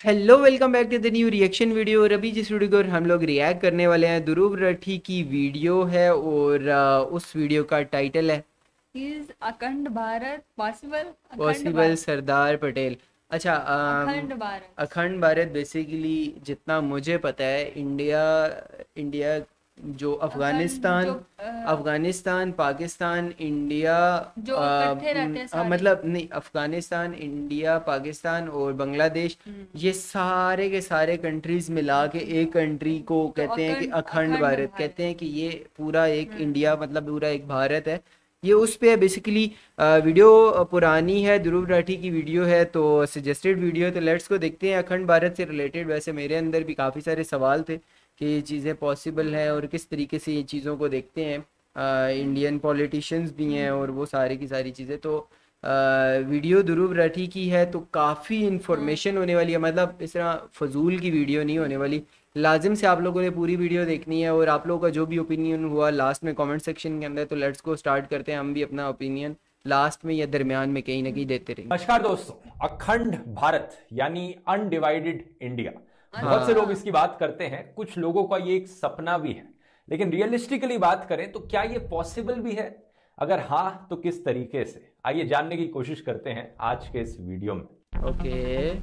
Hello, welcome back to the new reaction video. और अभी जिस वीडियो को हम लोग रिएक्ट करने वाले हैं, ध्रुव राठी की वीडियो है। और उस वीडियो का टाइटल है is Akhand Bharat possible. Akhand possible Bharat. Sardar Patel. अच्छा, अखंड भारत। अखंड भारत बेसिकली जितना मुझे पता है, इंडिया इंडिया जो अखंड जो अफगानिस्तान, पाकिस्तान, इंडिया, जो इकट्ठे रहते हैं सारे। मतलब नहीं, अफगानिस्तान, इंडिया, पाकिस्तान और बांग्लादेश, हम्म, ये सारे के सारे कंट्रीज मिला के एक कंट्री को तो कहते हैं कि अखंड अखंड अखंड भारत। भारत। कहते हैं कि ये पूरा एक हम्म। इंडिया, मतलब पूरा एक भारत है। ये उस पे है बेसिकली। वीडियो पुरानी है, ध्रुव राठी की वीडियो है, तो सजेस्टेड वीडियो है। तो लेट्स को देखते हैं अखंड भारत से रिलेटेड। वैसे मेरे अंदर भी काफ़ी सारे सवाल थे कि ये चीज़ें पॉसिबल हैं और किस तरीके से ये चीज़ों को देखते हैं। इंडियन पॉलिटिशियंस भी हैं और वो सारी की सारी चीज़ें। तो वीडियो ध्रुव राठी की है तो काफ़ी हाँ। इन्फॉर्मेशन होने वाली है। मतलब इस तरह फजूल की वीडियो नहीं होने वाली। लाजिम से आप लोगों ने पूरी वीडियो देखनी है और आप लोगों का जो भी ओपिनियन हुआ लास्ट में कमेंट सेक्शन के अंदर। तो लेट्स को स्टार्ट करते हैं। हम भी अपना ओपिनियन लास्ट में या दरमियान में कहीं ना कहीं देते रहेंगे। नमस्कार दोस्तों। अखंड भारत यानी अनडिवाइडेड इंडिया, बहुत से हाँ। लोग इसकी बात करते हैं। कुछ लोगों का ये एक सपना भी है, लेकिन रियलिस्टिकली बात करें तो क्या ये पॉसिबल भी है? अगर हाँ तो किस तरीके से, आइए जानने की कोशिश करते हैं आज के इस वीडियो में। ओके।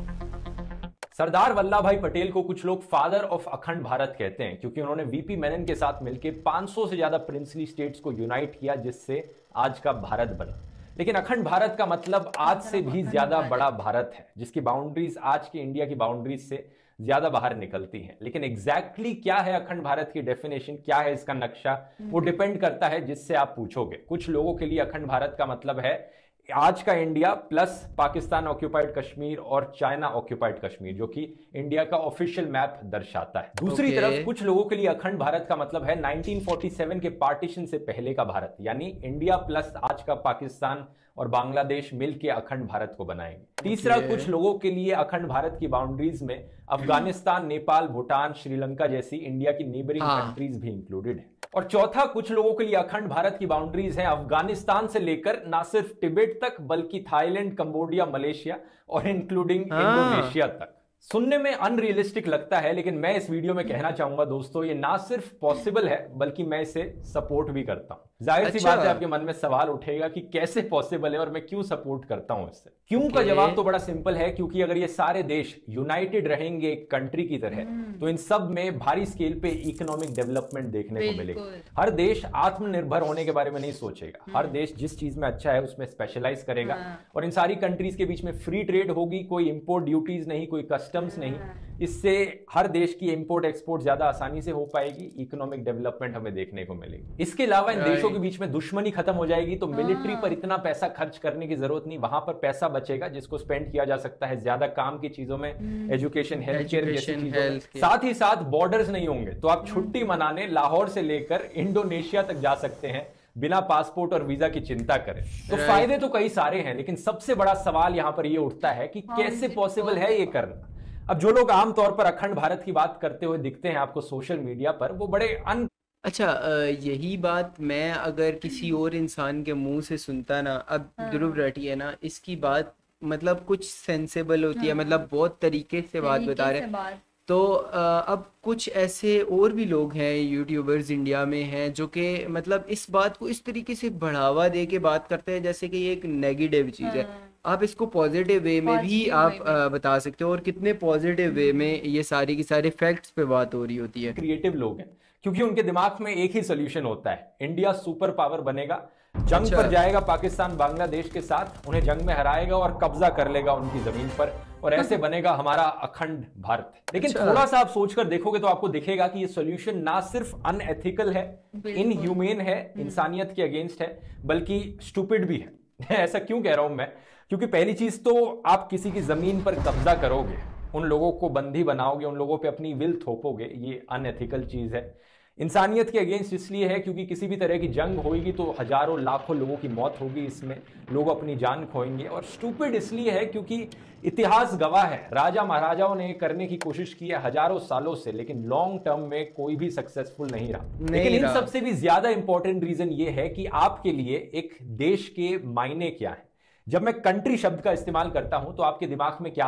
सरदार वल्लभ भाई पटेल को कुछ लोग फादर ऑफ अखंड भारत कहते हैं, क्योंकि उन्होंने वीपी मेनन के साथ मिलकर 500 से ज्यादा प्रिंसली स्टेट्स को यूनाइट किया, जिससे आज का भारत बना। लेकिन अखंड भारत का मतलब आज से भी अखंड ज्यादा भारत। बड़ा भारत है, जिसकी बाउंड्रीज आज के इंडिया की बाउंड्रीज से ज्यादा बाहर निकलती हैं। लेकिन एग्जैक्टली क्या है अखंड भारत की डेफिनेशन, क्या है इसका नक्शा, वो डिपेंड करता है जिससे आप पूछोगे। कुछ लोगों के लिए अखंड भारत का मतलब है आज का India plus Pakistan occupied Kashmir और चाइना ऑक्यूपाइड कश्मीर, जो कि इंडिया का ऑफिशियल मैप दर्शाता है। दूसरी ओके। तरफ कुछ लोगों के लिए अखंड भारत का मतलब है 1947 के पार्टीशन से पहले का भारत, यानी इंडिया प्लस आज का पाकिस्तान और बांग्लादेश मिलकर अखंड भारत को बनाएंगे। तीसरा, ओके। कुछ लोगों के लिए अखंड भारत की बाउंड्रीज में अफगानिस्तान, नेपाल, भूटान, श्रीलंका जैसी इंडिया की नेबरिंग हाँ। कंट्रीज भी इंक्लूडेड है। और चौथा, कुछ लोगों के लिए अखंड भारत की बाउंड्रीज हैं अफगानिस्तान से लेकर ना सिर्फ तिब्बत तक, बल्कि थाईलैंड, कंबोडिया, मलेशिया और इंक्लूडिंग हाँ। इंडोनेशिया तक। सुनने में अनरियलिस्टिक लगता है, लेकिन मैं इस वीडियो में कहना चाहूंगा दोस्तों, ये ना सिर्फ पॉसिबल है बल्कि मैं इसे सपोर्ट भी करता हूं। जाहिर सी अच्छा। बात है आपके मन में सवाल उठेगा कि कैसे पॉसिबल है और मैं क्यों सपोर्ट करता हूं इससे। क्यों का ओके। जवाब तो बड़ा सिंपल है, क्योंकि अगर ये सारे देश यूनाइटेड रहेंगे एक कंट्री की तरह, तो इन सब में भारी स्केल पे इकोनॉमिक डेवलपमेंट देखने को मिलेगी। बिल्कुल। हर देश आत्मनिर्भर होने के बारे में नहीं सोचेगा, हर देश जिस चीज में अच्छा है उसमें स्पेशलाइज करेगा। हाँ। और इन सारी कंट्रीज के बीच में फ्री ट्रेड होगी, कोई इंपोर्ट ड्यूटीज नहीं, कोई कस्टम्स नहीं। इससे हर देश की इंपोर्ट एक्सपोर्ट ज्यादा आसानी से हो पाएगी, इकोनॉमिक डेवलपमेंट हमें देखने को मिलेगी। इसके अलावा इन देशों के बीच में दुश्मनी खत्म हो जाएगी, तो मिलिट्री पर इतना पैसा खर्च करने की जरूरत नहीं, वहां पर पैसा बचेगा जिसको स्पेंड किया जा सकता है ज्यादा काम की चीजों में, एजुकेशन, हेल्थ केयर जैसी एजुकेशन, चीजों में। Health care. साथ ही साथ बॉर्डर्स नहीं होंगे, तो आप छुट्टी मनाने लाहौर से लेकर इंडोनेशिया तक जा सकते हैं बिना पासपोर्ट और वीजा की चिंता करें। तो Right. फायदे तो कई सारे हैं, लेकिन सबसे बड़ा सवाल यहां पर यह उठता है कि How कैसे is it पॉसिबल है ये करना। अब जो लोग आमतौर पर अखंड भारत की बात करते हुए दिखते हैं आपको सोशल मीडिया पर, वो बड़े अच्छा, यही बात मैं अगर किसी और इंसान के मुंह से सुनता ना, अब ध्रुव हाँ। राठी है ना, इसकी बात मतलब कुछ सेंसेबल होती है, हाँ। मतलब बहुत तरीके से बात बता तरीके रहे से हैं। बात। तो अब कुछ ऐसे और भी लोग हैं, यूट्यूबर्स इंडिया में हैं, जो कि मतलब इस बात को इस तरीके से बढ़ावा दे के बात करते हैं जैसे कि ये एक नेगेटिव चीज़ है। हाँ। आप इसको पॉजिटिव वे में भी पॉजिटिव आप वे में। बता सकते हो, और कितने पॉजिटिव वे में ये सारी की सारी फैक्ट्स पे बात हो रही होती है। क्रिएटिव लोग हैं, क्योंकि उनके दिमाग में एक ही सोल्यूशन होता है, इंडिया सुपर पावर बनेगा, जंग अच्छा। पर जाएगा पाकिस्तान बांग्लादेश के साथ, उन्हें जंग में हराएगा और कब्जा कर लेगा उनकी जमीन पर, और ऐसे बनेगा हमारा अखंड भारत। लेकिन अच्छा। थोड़ा सा आप सोचकर देखोगे तो आपको दिखेगा कि ये सोल्यूशन ना सिर्फ अनएथिकल है, बिल्कुल। इनह्यूमेन है, इंसानियत के अगेंस्ट है, बल्कि स्टूपिड भी है। ऐसा क्यों कह रहा हूं मैं? क्योंकि पहली चीज तो आप किसी की जमीन पर कब्जा करोगे, उन लोगों को बंदी बनाओगे, उन लोगों पे अपनी विल थोपोगे, ये अनएथिकल चीज है। इंसानियत के अगेंस्ट इसलिए है क्योंकि किसी भी तरह की जंग होगी तो हजारों लाखों लोगों की मौत होगी, इसमें लोग अपनी जान खोएंगे। और स्टूपिड इसलिए है क्योंकि इतिहास गवाह है, राजा महाराजाओं ने करने की कोशिश की है हजारों सालों से, लेकिन लॉन्ग टर्म में कोई भी सक्सेसफुल नहीं रहा। लेकिन इन सबसे भी ज्यादा इंपॉर्टेंट रीजन ये है कि आपके लिए एक देश के मायने क्या है। जब मैं कंट्री शब्द का इस्तेमाल करता हूं तो आपके दिमाग में क्या आता है?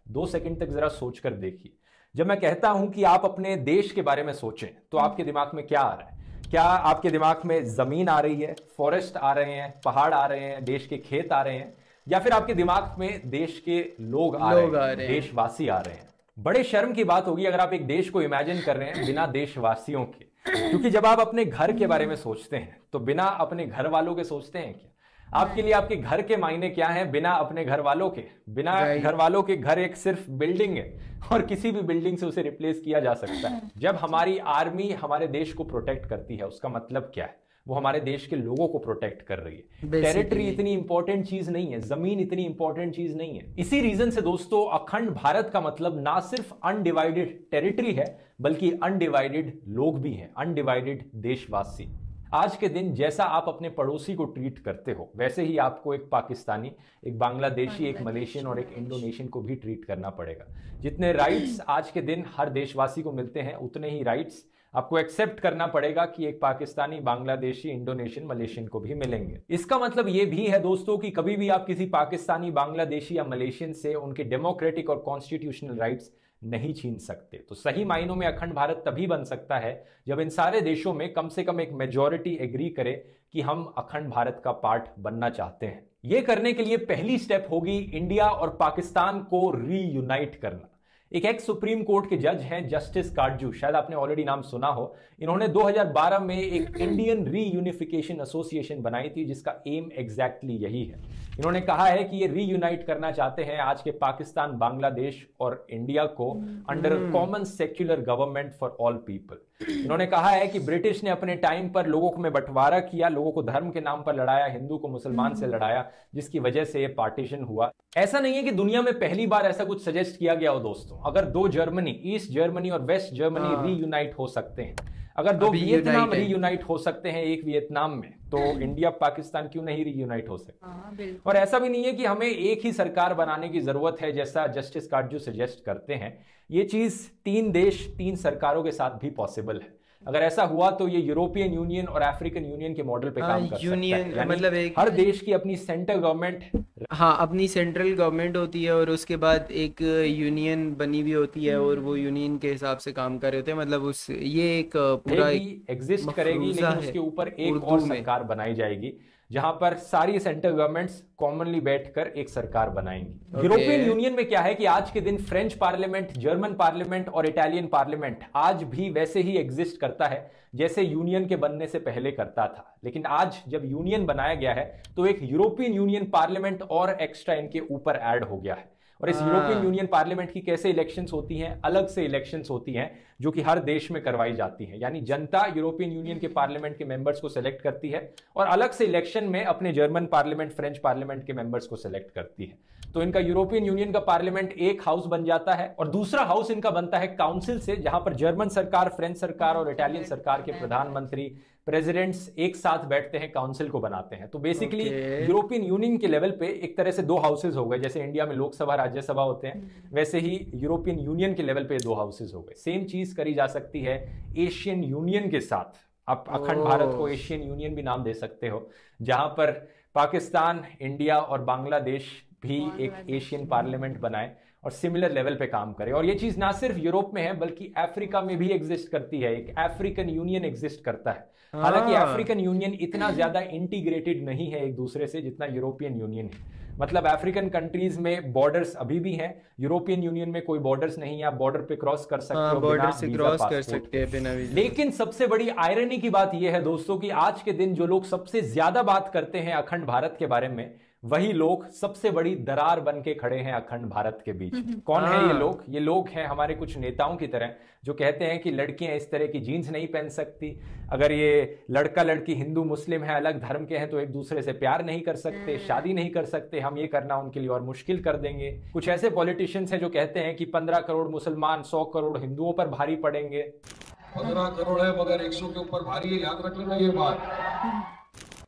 2 सेकंड तक जरा सोचकर देखिए। जब मैं कहता हूं कि आप अपने देश के बारे में सोचें तो आपके दिमाग में क्या आ रहा है? क्या आपके दिमाग में जमीन आ रही है, फॉरेस्ट आ रहे हैं, पहाड़ आ रहे हैं, देश के खेत आ रहे हैं, या फिर आपके दिमाग में देश के लोग आ रहे हैं, देशवासी आ रहे हैं? बड़े शर्म की बात होगी अगर आप एक देश को इमेजिन कर रहे हैं बिना देशवासियों के, क्योंकि जब आप अपने घर के बारे में सोचते हैं तो बिना अपने घर वालों के सोचते हैं क्या? आपके लिए आपके घर के मायने क्या हैं बिना अपने घर वालों के? बिना घर वालों के घर एक सिर्फ बिल्डिंग है और किसी भी बिल्डिंग से उसे रिप्लेस किया जा सकता है। जब हमारी आर्मी हमारे देश को प्रोटेक्ट करती है उसका मतलब क्या है? वो हमारे देश के लोगों को प्रोटेक्ट कर रही है। टेरिटरी इतनी इंपॉर्टेंट चीज नहीं है, जमीन इतनी इंपॉर्टेंट चीज नहीं है। इसी रीजन से दोस्तों अखंड भारत का मतलब ना सिर्फ अनडिवाइडेड टेरिटरी है बल्कि अनडिवाइडेड लोग भी हैं, अनडिवाइडेड देशवासी। आज के दिन जैसा आप अपने पड़ोसी को ट्रीट करते हो वैसे ही आपको एक पाकिस्तानी, एक बांग्लादेशी, एक मलेशियन और एक इंडोनेशियन को भी ट्रीट करना पड़ेगा। जितने राइट्स आज के दिन हर देशवासी को मिलते हैं उतने ही राइट्स आपको एक्सेप्ट करना पड़ेगा कि एक पाकिस्तानी, बांग्लादेशी, इंडोनेशियन, मलेशियन को भी मिलेंगे। इसका मतलब यह भी है दोस्तों कि कभी भी आप किसी पाकिस्तानी, बांग्लादेशी या मलेशियन से उनके डेमोक्रेटिक और कॉन्स्टिट्यूशनल राइट्स नहीं छीन सकते। तो सही मायनों में अखंड भारत तभी बन सकता है जब इन सारे देशों में कम से कम एक मेजॉरिटी एग्री करे कि हम अखंड भारत का पार्ट बनना चाहते हैं। यह करने के लिए पहली स्टेप होगी इंडिया और पाकिस्तान को रीयूनाइट करना। एक एक्स सुप्रीम कोर्ट के जज हैं जस्टिस काटजू, शायद आपने ऑलरेडी नाम सुना हो। इन्होंने 2012 में एक इंडियन रीयूनिफिकेशन एसोसिएशन बनाई थी जिसका एम एग्जैक्टली यही है। इन्होंने कहा है कि ये रीयूनाइट करना चाहते हैं आज के पाकिस्तान, बांग्लादेश और इंडिया को under common secular government for all people. इन्होंने कहा है कि ब्रिटिश ने अपने टाइम पर लोगों में बंटवारा किया, लोगों को धर्म के नाम पर लड़ाया, हिंदू को मुसलमान से लड़ाया, जिसकी वजह से ये पार्टीशन हुआ। ऐसा नहीं है कि दुनिया में पहली बार ऐसा कुछ सजेस्ट किया गया हो दोस्तों। अगर दो जर्मनी, ईस्ट जर्मनी और वेस्ट जर्मनी रीयूनाइट हो सकते हैं, अगर दो वियतनाम रीयूनाइट हो सकते हैं एक वियतनाम में, तो इंडिया पाकिस्तान क्यों नहीं रीयूनाइट हो सकते? और ऐसा भी नहीं है कि हमें एक ही सरकार बनाने की जरूरत है जैसा जस्टिस काटजू सजेस्ट करते हैं। ये चीज 3 देश 3 सरकारों के साथ भी पॉसिबल है। अगर ऐसा हुआ तो ये यूरोपियन यूनियन और अफ्रीकन यूनियन के मॉडल पे काम कर सकता है। मतलब एक हर देश की अपनी सेंट्रल गवर्नमेंट, अपनी सेंट्रल गवर्नमेंट होती है और उसके बाद एक यूनियन बनी हुई होती है और वो यूनियन के हिसाब से काम कर रहे होते हैं। मतलब उस ये एक पूरा एग्जिस्ट करेगी, लेकिन उसके ऊपर एक और सरकार बनाई जाएगी जहां पर सारी सेंट्रल गवर्नमेंट्स कॉमनली बैठकर एक सरकार बनाएंगी। यूरोपियन यूनियन में क्या है कि आज के दिन फ्रेंच पार्लियामेंट, जर्मन पार्लियामेंट और इटालियन पार्लियामेंट आज भी वैसे ही एग्जिस्ट करता है जैसे यूनियन के बनने से पहले करता था। लेकिन आज जब यूनियन बनाया गया है तो एक यूरोपियन यूनियन पार्लियामेंट और एक्स्ट्रा इनके ऊपर ऐड हो गया है। और इस यूरोपियन यूनियन पार्लियामेंट की कैसे इलेक्शंस होती हैं? अलग से इलेक्शंस होती हैं जो कि हर देश में करवाई जाती हैं। यानी जनता यूरोपियन यूनियन के पार्लियामेंट के मेंबर्स को सिलेक्ट करती है और अलग से इलेक्शन में अपने जर्मन पार्लियामेंट, फ्रेंच पार्लियामेंट के मेंबर्स को सिलेक्ट करती है। तो इनका यूरोपियन यूनियन का पार्लियामेंट एक हाउस बन जाता है और दूसरा हाउस इनका बनता है काउंसिल से, जहां पर जर्मन सरकार, फ्रेंच सरकार और इटालियन सरकार के प्रधानमंत्री, प्रेसिडेंट्स एक साथ बैठते हैं, काउंसिल को बनाते हैं। तो बेसिकली यूरोपियन यूनियन के लेवल पे एक तरह से 2 हाउसेज हो गए। जैसे इंडिया में लोकसभा, राज्यसभा होते हैं, वैसे ही यूरोपियन यूनियन के लेवल पे 2 हाउसेज हो गए। सेम चीज करी जा सकती है एशियन यूनियन के साथ। आप अखंड भारत को एशियन यूनियन भी नाम दे सकते हो, जहां पर पाकिस्तान, इंडिया और बांग्लादेश भी एक एशियन पार्लियामेंट बनाए और सिमिलर लेवल पे काम करे। और ये चीज ना सिर्फ यूरोप में है बल्कि अफ्रीका में भी एग्जिस्ट करती है। एक अफ्रीकन यूनियन एग्जिस्ट करता है। हालांकि अफ्रीकन यूनियन इतना ज्यादा इंटीग्रेटेड नहीं है एक दूसरे से जितना यूरोपियन यूनियन है। मतलब अफ्रीकन कंट्रीज में बॉर्डर्स अभी भी हैं, यूरोपियन यूनियन में कोई बॉर्डर्स नहीं है। आप बॉर्डर पे क्रॉस कर सकते हो, बॉर्डर से क्रॉस कर सकते हैं बिना वीजा। लेकिन सबसे बड़ी आयरनी की बात यह है दोस्तों कि आज के दिन जो लोग सबसे ज्यादा बात करते हैं अखंड भारत के बारे में, वही लोग सबसे बड़ी दरार बन के खड़े हैं अखंड भारत के बीच। कौन है ये लोग? ये लोग हैं हमारे कुछ नेताओं की तरह जो कहते हैं कि लड़कियां इस तरह की जीन्स नहीं पहन सकती, अगर ये लड़का लड़की हिंदू मुस्लिम है, अलग धर्म के हैं, तो एक दूसरे से प्यार नहीं कर सकते, शादी नहीं कर सकते, हम ये करना उनके लिए और मुश्किल कर देंगे। कुछ ऐसे पॉलिटिशियंस हैं जो कहते हैं कि 15 करोड़ मुसलमान 100 करोड़ हिंदुओं पर भारी पड़ेंगे। 15 करोड़ है मगर 100 के ऊपर भारी है, याद रख लेना ये बात।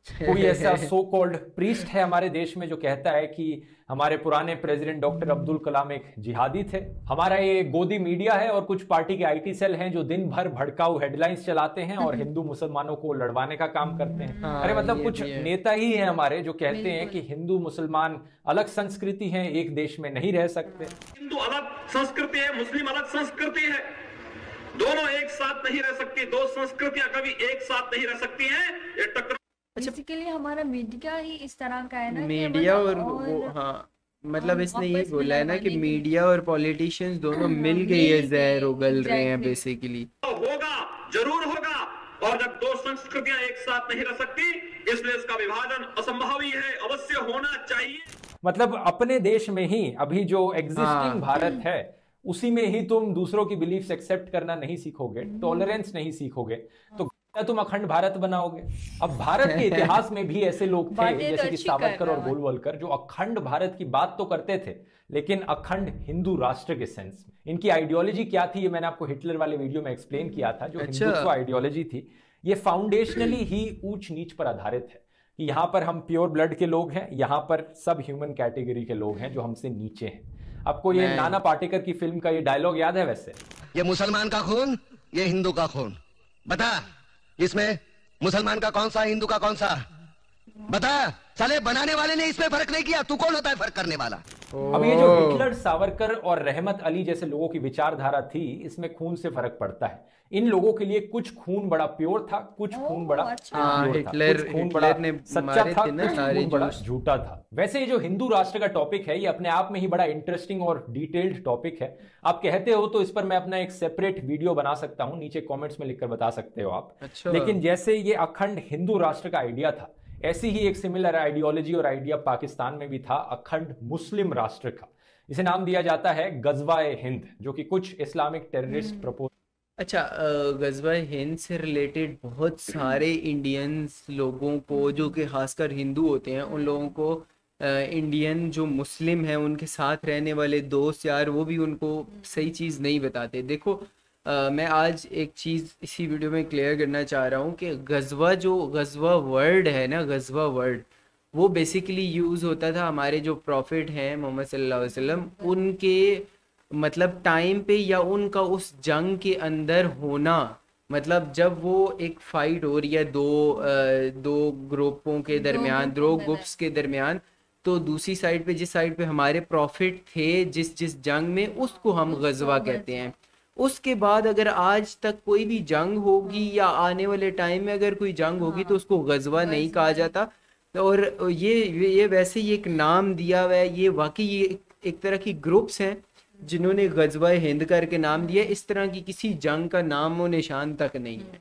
कोई ऐसा सो कॉल्ड प्रीस्ट है हमारे देश में जो कहता है कि हमारे पुराने प्रेसिडेंट डॉक्टर अब्दुल कलाम एक जिहादी थे। हमारा ये गोदी मीडिया है और कुछ पार्टी के आईटी सेल हैं जो दिन भर भड़काऊ हेडलाइंस चलाते हैं और हिंदू मुसलमानों को लड़वाने का काम करते हैं। अरे मतलब कुछ नेता ही हैं हमारे जो कहते हैं कि हिंदू मुसलमान अलग संस्कृति हैं, एक देश में नहीं रह सकते। हिंदू अलग संस्कृति है, मुस्लिम अलग संस्कृति है, दोनों एक साथ नहीं रह सकती, दो संस्कृतियां कभी एक साथ नहीं रह सकती हैं। ये टक्कर बेसिकली हमारा मीडिया ही इस तरह का है ना, मीडिया और वो, हाँ मतलब इसने ये बोला है ना कि मीडिया और पॉलिटिशियंस दोनों मिल के ये जहर उगल रहे हैं बेसिकली। होगा, जरूर होगा, और जब दो संस्कृतियां एक साथ नहीं रह सकती इसलिए इसका विभाजन असंभव ही है, अवश्य होना चाहिए। मतलब अपने देश में ही अभी जो एग्जिस्टिंग भारत है उसी में ही तुम दूसरों की बिलीफ्स एक्सेप्ट करना नहीं सीखोगे, टॉलरेंस नहीं सीखोगे, तो तुम अखंड भारत बनाओगे। अब भारत के इतिहास में भी ऐसे लोग थे जैसे कि सावरकर और गोलवलकर जो अखंड भारत की बात तो करते थे लेकिन अखंड हिंदू राष्ट्र के सेंस में। इनकी आइडियोलॉजी क्या थी ये मैंने आपको हिटलर वाले वीडियो में एक्सप्लेन किया था। जो हिंदुत्व आइडियोलॉजी थी ये फाउंडेशनली ही ऊंच नीच पर आधारित है कि यहां पर हम प्योर ब्लड के लोग हैं, यहां पर सब ह्यूमन कैटेगरी के लोग हैं जो हमसे नीचे हैं। आपको ये नाना पाटेकर की फिल्म का ये डायलॉग याद है? वैसे ये मुसलमान का खून, ये हिंदू का खून, बता इसमें मुसलमान का कौन सा, हिंदू का कौन सा, बता। साले बनाने वाले ने इसमें फर्क नहीं किया, तू कौन होता है फर्क करने वाला? अब ये जो हिटलर, सावरकर और रहमत अली जैसे लोगों की विचारधारा थी इसमें खून से फर्क पड़ता है। इन लोगों के लिए कुछ खून बड़ा प्योर था, कुछ खून बड़ा हिटलर ने सच्चा था, कुछ खून बड़ा झूठा था। वैसे ये जो हिंदू राष्ट्र का टॉपिक है ये अपने आप में ही बड़ा इंटरेस्टिंग और डिटेल्ड टॉपिक है। आप कहते हो तो इस पर मैं अपना एक सेपरेट वीडियो बना सकता हूं, नीचे कॉमेंट्स में लिखकर बता सकते हो आप। लेकिन जैसे ये अखंड हिंदू राष्ट्र का आइडिया था ऐसी ही एक सिमिलर आइडियोलॉजी और आइडिया पाकिस्तान में भी था अखंड मुस्लिम राष्ट्र का। इसे नाम दिया जाता है गजवा-ए हिंद, जो कि कुछ इस्लामिक टेररिस्ट प्रपोज। अच्छा, गजवा हिंद से रिलेटेड बहुत सारे इंडियंस लोगों को जो कि खासकर हिंदू होते हैं उन लोगों को इंडियन जो मुस्लिम हैं उनके साथ रहने वाले दोस्त यार वो भी उनको सही चीज़ नहीं बताते। देखो मैं आज एक चीज़ इसी वीडियो में क्लियर करना चाह रहा हूँ कि गजवा वर्ड है ना, गजवा वर्ड वो बेसिकली यूज़ होता था हमारे जो प्रॉफिट हैं मोहम्मद सल्लल्लाहु अलैहि वसल्लम उनके मतलब टाइम पे या उनका उस जंग के अंदर होना। मतलब जब वो एक फाइट हो रही है दो ग्रुपों के दरमियान, दो ग्रुप्स के दरमियान, तो दूसरी साइड पे जिस साइड पे हमारे प्रॉफिट थे जिस जंग में उसको हम गजवा कहते हैं। उसके बाद अगर आज तक कोई भी जंग होगी या आने वाले टाइम में अगर कोई जंग होगी तो उसको गजवा नहीं कहा जाता। और ये वैसे ही एक नाम दिया हुआ है, ये वाकई ये एक तरह की ग्रुप्स हैं जिन्होंने गजवा हिंद करके नाम दिया। इस तरह की किसी जंग का नाम और निशान तक नहीं है।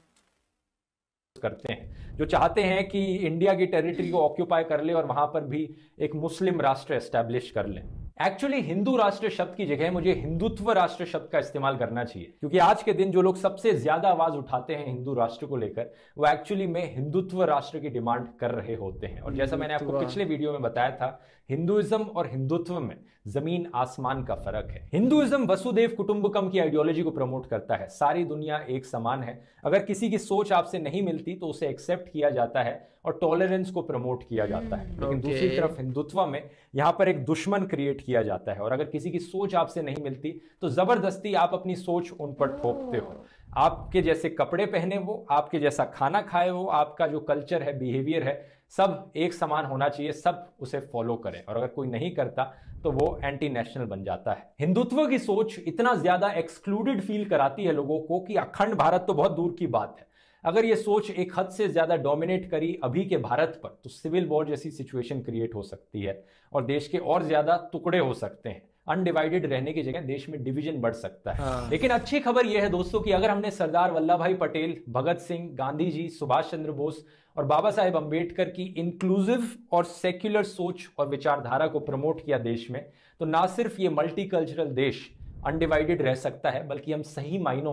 करते हैं जो चाहते हैं कि इंडिया की टेरिटरी को ऑक्यूपाई कर ले और वहां पर भी एक मुस्लिम राष्ट्र एस्टैब्लिश कर ले। एक्चुअली हिंदू राष्ट्र शब्द की जगह मुझे हिंदुत्व राष्ट्र शब्द का इस्तेमाल करना चाहिए, क्योंकि आज के दिन जो लोग सबसे ज्यादा आवाज उठाते हैं हिंदू राष्ट्र को लेकर वो एक्चुअली में हिंदुत्व राष्ट्र की डिमांड कर रहे होते हैं। और जैसा मैंने आपको पिछले वीडियो में बताया था हिंदुइज्म और हिंदुत्व में जमीन आसमान का फर्क है। हिंदुइज्म वसुदेव कुटुंबकम की आइडियोलॉजी को प्रमोट करता है, सारी दुनिया एक समान है, अगर किसी की सोच आपसे नहीं मिलती तो उसे एक्सेप्ट किया जाता है और टॉलरेंस को प्रमोट किया जाता है। लेकिन दूसरी तरफ हिंदुत्व में यहाँ पर एक दुश्मन क्रिएट किया जाता है और अगर किसी की सोच आपसे नहीं मिलती तो जबरदस्ती आप अपनी सोच उन पर थोपते हो। आपके जैसे कपड़े पहने वो, आपके जैसा खाना खाए वो, आपका जो कल्चर है, बिहेवियर है, सब एक समान होना चाहिए, सब उसे फॉलो करें और अगर कोई नहीं करता तो वो एंटी नेशनल बन जाता है। हिंदुत्व की सोच इतना ज्यादा एक्सक्लूडेड फील कराती है लोगों को कि अखंड भारत तो बहुत दूर की बात है। अगर ये सोच एक हद से ज्यादा डोमिनेट करी अभी के भारत पर तो सिविल वॉर जैसी सिचुएशन क्रिएट हो सकती है और देश के और ज्यादा टुकड़े हो सकते हैं। अनडिवाइडेड रहने की जगह देश में डिवीजन बढ़ सकता है। लेकिन अच्छी खबर यह है दोस्तों कि अगर हमने सरदार वल्लभ भाई पटेल, भगत सिंह, गांधी जी, सुभाष चंद्र बोस और बाबा साहेब अंबेडकर की इंक्लूसिव और सेक्युलर सोच और विचारधारा को प्रमोट किया देश में, तो ना सिर्फ ये मल्टीकल्चरल देश अनडिवाइडेड रह सकता है बल्कि हम सही मायनों में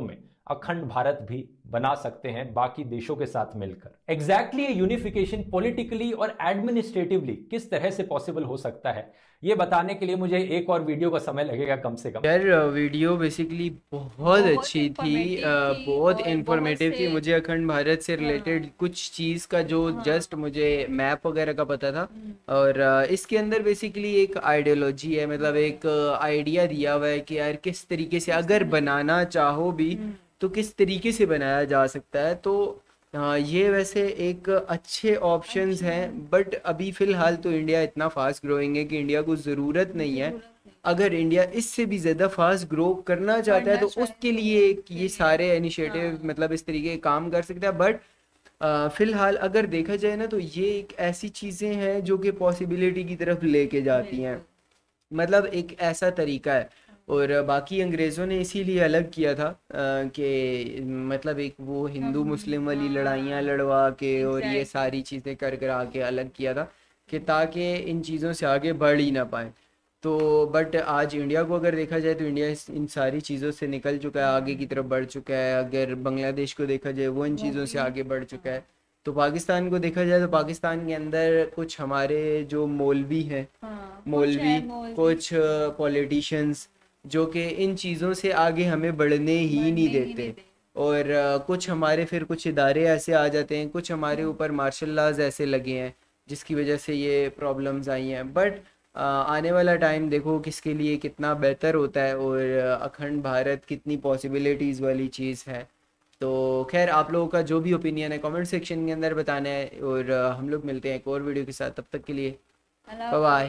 अखंड भारत भी बना सकते हैं बाकी देशों के साथ मिलकर। एग्जैक्टली यूनिफिकेशन पॉलिटिकली और एडमिनिस्ट्रेटिवली किस तरह से पॉसिबल हो सकता है, ये बताने के लिए मुझे एक और वीडियो का समय लगेगा कम से कम। यार वीडियो बेसिकली बहुत अच्छी थी, बहुत इंफॉर्मेटिव थी। मुझे अखंड भारत से रिलेटेड कुछ चीज़ का जो जस्ट मुझे मैप वगैरह का पता था, और इसके अंदर बेसिकली एक आइडियोलॉजी है, मतलब एक आइडिया दिया हुआ है कि यार किस तरीके से अगर बनाना चाहो भी तो किस तरीके से बनाया जा सकता है। तो ये वैसे एक अच्छे ऑप्शंस हैं, बट अभी फ़िलहाल तो इंडिया इतना फास्ट ग्रोइंग है कि इंडिया को ज़रूरत नहीं है। अगर इंडिया इससे भी ज़्यादा फास्ट ग्रो करना चाहता है तो उसके लिए ये सारे इनिशिएटिव मतलब इस तरीके के काम कर सकता है। बट फ़िलहाल अगर देखा जाए ना तो ये एक ऐसी चीज़ें हैं जो कि पॉसिबिलिटी की तरफ लेके जाती हैं, मतलब एक ऐसा तरीका है। और बाकी अंग्रेज़ों ने इसीलिए अलग किया था कि मतलब एक वो हिंदू मुस्लिम वाली लड़ाइयाँ लड़वा के और ये सारी चीज़ें कर करा के अलग किया था कि ताकि इन चीज़ों से आगे बढ़ ही ना पाए। तो बट आज इंडिया को अगर देखा जाए तो इंडिया इन सारी चीज़ों से निकल चुका है, आगे की तरफ बढ़ चुका है। अगर बांग्लादेश को देखा जाए वो इन चीज़ों से आगे बढ़ चुका है। तो पाकिस्तान को देखा जाए तो पाकिस्तान के अंदर कुछ हमारे जो मौलवी हैं, मौलवी कुछ पॉलिटिशियंस जो कि इन चीज़ों से आगे हमें बढ़ने ही नहीं देते, और कुछ हमारे फिर कुछ इदारे ऐसे आ जाते हैं, कुछ हमारे ऊपर मार्शल लॉज ऐसे लगे हैं जिसकी वजह से ये प्रॉब्लम्स आई हैं। बट आने वाला टाइम देखो किसके लिए कितना बेहतर होता है, और अखंड भारत कितनी पॉसिबिलिटीज़ वाली चीज़ है। तो खैर आप लोगों का जो भी ओपिनियन है कमेंट सेक्शन के अंदर बताना है, और हम लोग मिलते हैं एक और वीडियो के साथ। तब तक के लिए बाय बाय।